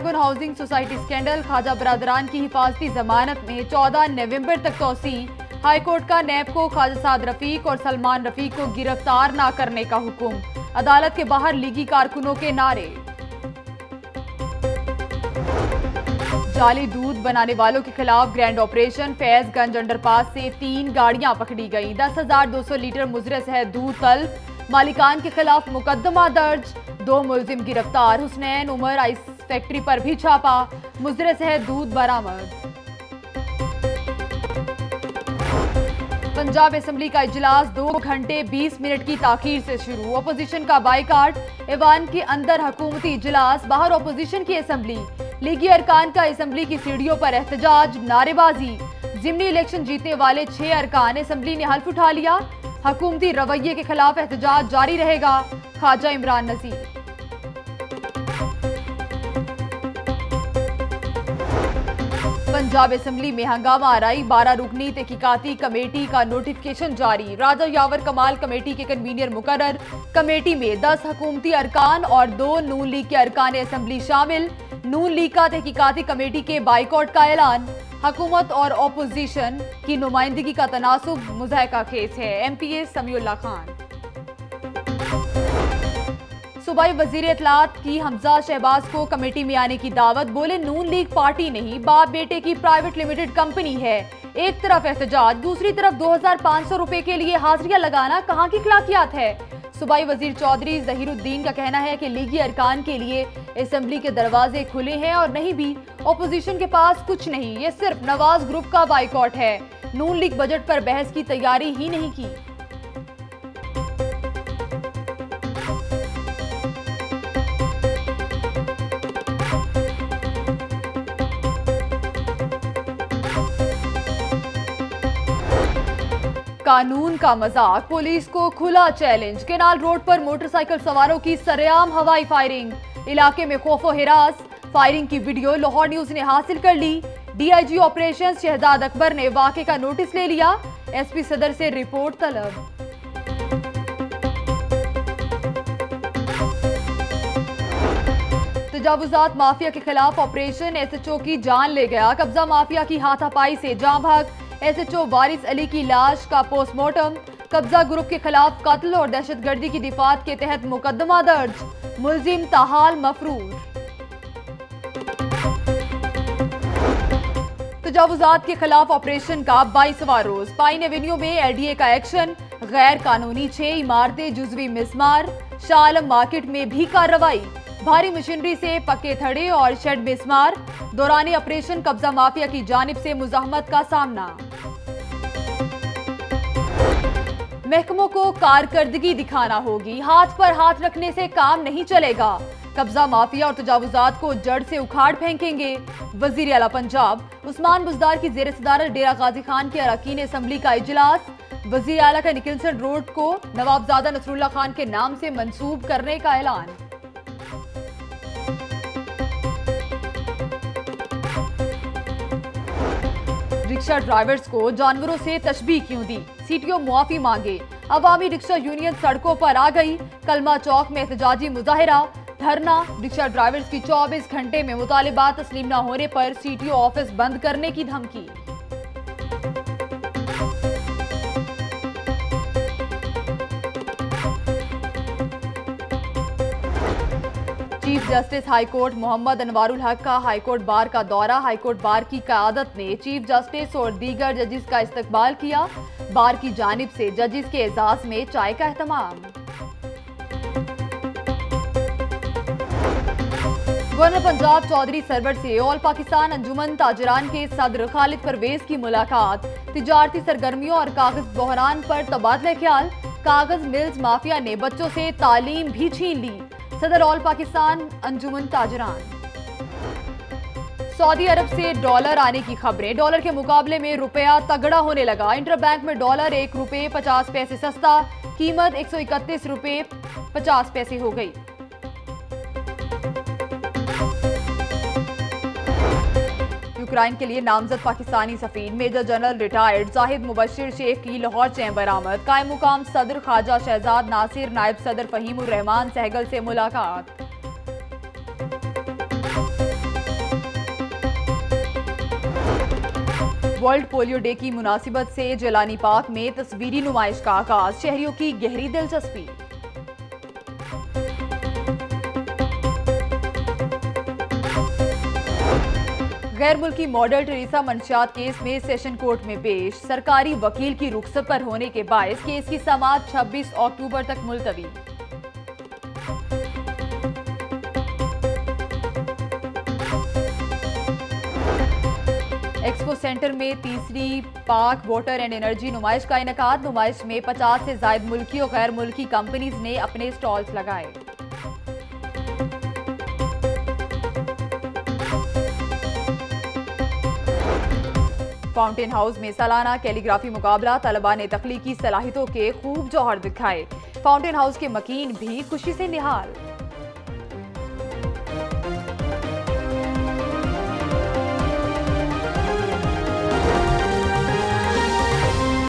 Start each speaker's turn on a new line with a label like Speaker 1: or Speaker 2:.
Speaker 1: कारकुन housing society scandal, ख्वाजा बरादरान की हिफाजती जमानत में 14 नवंबर तक तोसी। हाईकोर्ट का नैब को ख्वाजा साद रफीक और सलमान रफीक को गिरफ्तार न करने का हुक्म। अदालत के बाहर लीगी कारकुनों के नारे। जाली दूध बनाने वालों के खिलाफ ग्रैंड ऑपरेशन, फैजगंज अंडरपास से 3 गाड़ियां पकड़ी गई। 10,200 लीटर मुजरे शहद दूध तल्ब, मालिकान के खिलाफ मुकदमा दर्ज। 2 मुलजिम गिरफ्तार। हुसनैन उमर आइस फैक्ट्री पर भी छापा, मुजरे शहद दूध बरामद। पंजाब असेंबली का इजलास 2 घंटे 20 मिनट की ताखीर से शुरू। अपोजिशन का बाइकाट, ऐवान के अंदर हुकूमती इजलास, बाहर अपोजिशन की असेंबली। लीगी अरकान का असेंबली की सीढ़ियों पर एहतजाज, नारेबाजी। जिमनी इलेक्शन जीतने वाले 6 अरकान असेंबली ने हल्फ उठा लिया। हुकूमती रवैये के खिलाफ एहतजाज जारी रहेगा। ख्वाजा इमरान नजीर। पंजाब असेंबली में हंगामा आराई, 12 रुकनी तहकीकाती कमेटी का नोटिफिकेशन जारी। राजा यावर कमाल कमेटी के कन्वीनर मुकर्रर। कमेटी में 10 हुकूमती अरकान और 2 नून लीग के अरकान असेंबली शामिल। नून लीग का तहकीकाती कमेटी के बाइकआउट का ऐलान। हुकूमत और अपोजिशन की नुमाइंदगी का तनासुब मुज़ाहिका खेज है। MPA समीउल्लाह खान। सूबाई वजीर इत्तलात की हमजा शहबाज को कमेटी में आने की दावत। बोले नून लीग पार्टी नहीं, बाप बेटे की प्राइवेट लिमिटेड कंपनी है। एक तरफ एहतजाज, दूसरी तरफ 2500 रुपए के लिए हाजिरियां लगाना कहां की अखलाकियात है। सूबाई वजीर चौधरी जहीरुद्दीन का कहना है कि लीगी अरकान के लिए असेंबली के दरवाजे खुले हैं और नहीं भी अपोजिशन के पास कुछ नहीं। ये सिर्फ नवाज ग्रुप का बाइकआउट है। नून लीग बजट पर बहस की तैयारी ही नहीं की। कानून का मजाक, पुलिस को खुला चैलेंज। केनाल रोड पर मोटरसाइकिल सवारों की सरेआम हवाई फायरिंग। इलाके में खौफो हिरास। फायरिंग की वीडियो लाहौर न्यूज ने हासिल कर ली। DIG ऑपरेशन शहजाद अकबर ने वाक़े का नोटिस ले लिया। SP सदर से रिपोर्ट तलब। तजावुजात माफिया के खिलाफ ऑपरेशन, SHO की जान ले गया। कब्जा माफिया की हाथापाई से जां भाग। SHO वारिस अली की लाश का पोस्टमार्टम। कब्जा ग्रुप के खिलाफ कत्ल और दहशतगर्दी की दिफात के तहत मुकदमा दर्ज। मुलजिम ताहाल मफरूर। तजावुजात के खिलाफ ऑपरेशन का 22वां रोज। पाइन एवेन्यू में LDA का एक्शन। गैर कानूनी 6 इमारतें जुजवी मिसमार। शाह आलम मार्केट में भी कार्रवाई। भारी मशीनरी से पक्के थड़े और शेड मिसमार। दौरान ऑपरेशन कब्जा माफिया की जानिब से मुजाहमत का सामना। महकमों को कारकर्दगी दिखाना होगी। हाथ पर हाथ रखने से काम नहीं चलेगा। कब्जा माफिया और तजावुजात को जड़ से उखाड़ फेंकेंगे। वजीर आला पंजाब उस्मान बुजदार की जेर सदारत डेरा गाजी खान के अरकान असेंबली का इजलास। वजीर आला का निकिल्सन रोड को नवाबजादा नसरुल्लाह खान के नाम से मंसूब करने का ऐलान। रिक्शा ड्राइवर्स को जानवरों से तशबीह क्यों दी? CTO मुआफी मांगे। अवामी रिक्शा यूनियन सड़कों पर आ गई। कलमा चौक में एहतजाजी मुजाहिरा, धरना। रिक्शा ड्राइवर्स की 24 घंटे में मुतालिबात तस्लीम न होने पर CTO ऑफिस बंद करने की धमकी। Chief justice high court Mohammad Anwarul Haq का हाईकोर्ट बार का दौरा। हाईकोर्ट बार की क़यादत ने चीफ जस्टिस और दीगर जजिस का इस्तकबाल किया। बार की जानिब से जजिस के एजाज में चाय का एहतमाम। गवर्नर पंजाब चौधरी सरवर से ऑल पाकिस्तान अंजुमन ताजरान के सदर खालिद परवेज की मुलाकात। तिजारती सरगर्मियों और कागज बहरान पर तबादला ख्याल। कागज मिल्स माफिया ने बच्चों से तालीम भी छीन ली। सदर ऑल पाकिस्तान अंजुमन ताजरान। सऊदी अरब से डॉलर आने की खबरें। डॉलर के मुकाबले में रुपया तगड़ा होने लगा। इंटरबैंक में डॉलर 1 रुपये 50 पैसे सस्ता। कीमत 131 रुपये 50 पैसे हो गई। यूक्रेन के लिए नामजद पाकिस्तानी सफीर major general retired Zahid Mubashir Sheikh की लाहौर चैम्बर आमद। कायम मुकाम सदर ख्वाजा शहजाद नासिर, नायब सदर फहीमुर रहमान सहगल से मुलाकात। वर्ल्ड पोलियो डे की मुनासिबत से जिलानी पार्क में तस्वीरी नुमाइश का आगाज, शहरियों की गहरी दिलचस्पी। गैर मुल्की मॉडल टेरेसा मंशियात केस में सेशन कोर्ट में पेश, सरकारी वकील की रुखसत पर होने के बायस केस की समाअत 26 अक्टूबर तक मुलतवी। एक्सपो सेंटर में तीसरी पाक वाटर एंड एनर्जी नुमाइश का इनेकाद, नुमाइश में 50 से जायद मुल्की और गैर मुल्की कंपनीज ने अपने स्टॉल्स लगाए। फाउंटेन हाउस में सालाना कैलीग्राफी मुकाबला, तलबा ने तख्लीकी सलाहियतों के खूब जौहर दिखाए, फाउंटेन हाउस के मकीन भी खुशी से निहाल।